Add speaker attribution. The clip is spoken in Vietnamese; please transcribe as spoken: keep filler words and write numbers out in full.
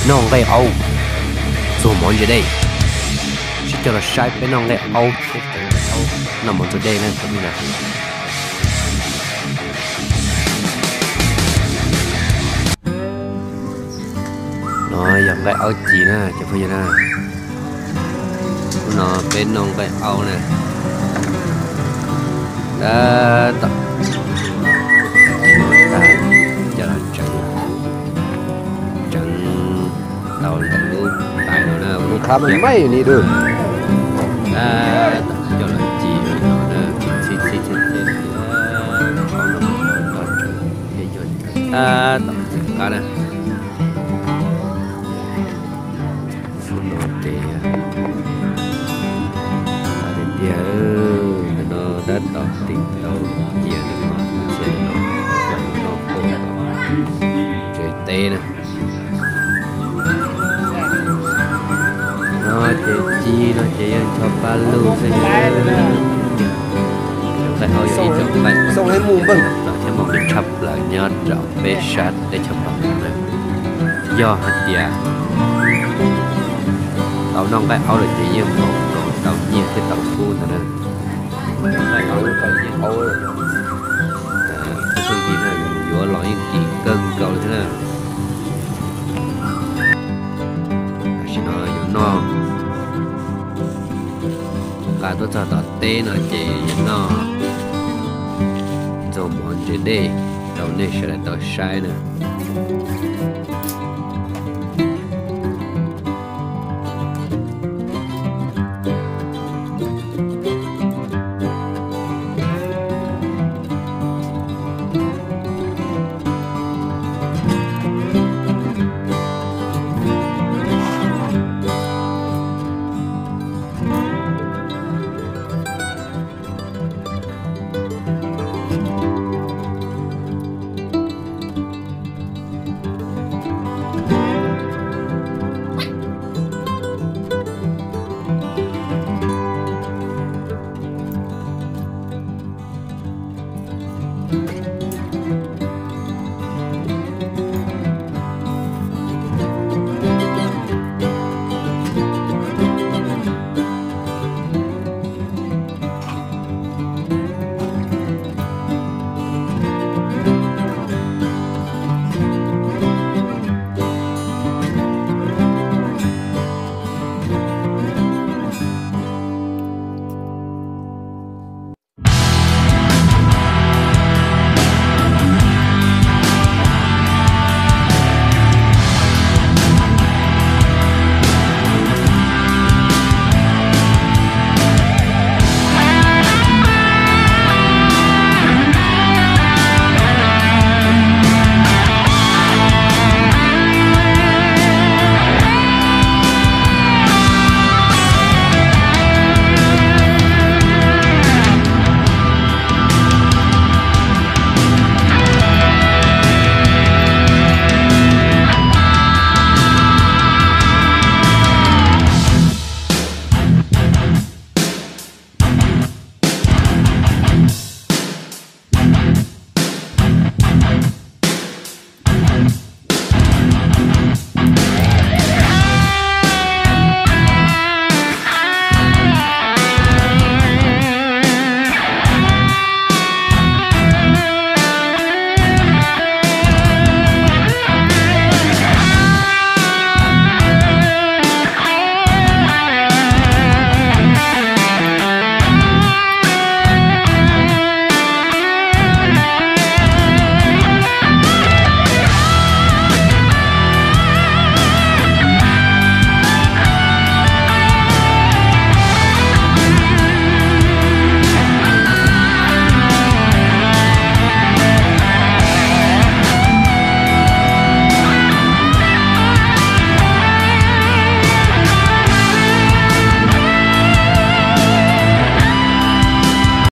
Speaker 1: non gây âu rồi món gì đây chỉ cho là sai bên non gây âu nằm món dưới đây này không như nào nó dòng gây âu chỉ nè chẳng phải như nè nó bên non gây âu nè đã tập cho là trận trận đầu trận luôn tại nó nào nó
Speaker 2: khá mình mấy đi được
Speaker 1: đã cho là gì rồi nó nè chi chi chi chi còn nó còn trận để cho ta tập cả nè nó để để nó đã tập tình đầu kia nó sẽ nó nó cố chơi tê nè nó chơi chi nó chơi cho ba lô sẽ phải hồi ý cho bạn
Speaker 2: xong hết mùm bừng
Speaker 1: rồi thêm một cái chập là nhớ rõ bé sát để cho bạn này do hạt dạ tàu non cái áo là chỉ như một còn tàu nhiều cái tàu cu thôi nè cái áo là tàu nhiều áo cái phương tiện này vừa lõi những chỉ cân cầu thế nào xin nói vừa no cả tôi cho tao tê nó chỉ no rồi muốn chơi đi đầu này sẽ là tao sai nữa